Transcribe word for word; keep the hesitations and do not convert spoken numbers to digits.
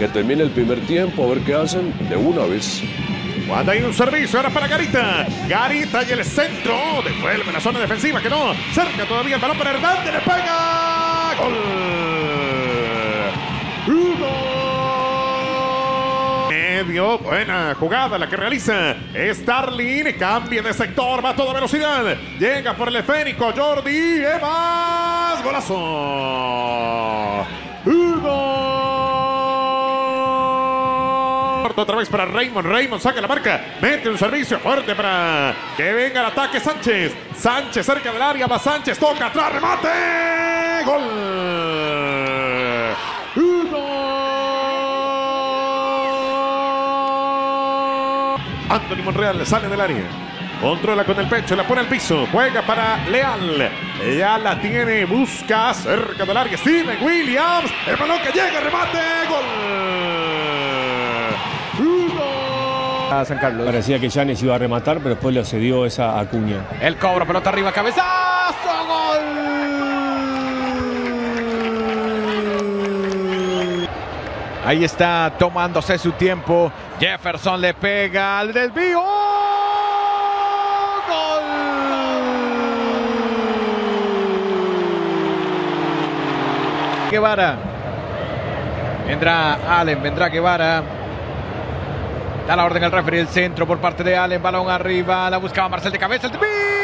que termine el primer tiempo, a ver qué hacen de una vez. Cuando hay un servicio ahora para Garita. Garita y el centro. Devuelve la zona defensiva que no. Cerca todavía el balón para Hernández. Le pega. Gol. Medio. Buena jugada la que realiza Starling. Cambia de sector. Va a toda velocidad. Llega por el esférico. Jordi Evans. Golazo. Hugo. Otra vez para Raymond. Raymond saca la marca. Mete un servicio fuerte para que venga el ataque. Sánchez. Sánchez cerca del área. Va Sánchez. Toca atrás. Remate. Gol. Uno. Anthony Monreal sale del área. Controla con el pecho. La pone al piso. Juega para Leal. Ya la tiene. Busca cerca del área. Steven Williams. El balón que llega. Remate. Gol. A San Carlos. Parecía que Yanes iba a rematar, pero después le cedió esa Acuña. El cobro, pelota arriba, cabezazo, gol. Ahí está tomándose su tiempo. Jefferson le pega al desvío. Gol. Guevara. Vendrá Allen, vendrá Guevara. Da la orden al referee del centro por parte de Allen. Balón arriba. La buscaba Marcel de cabeza. El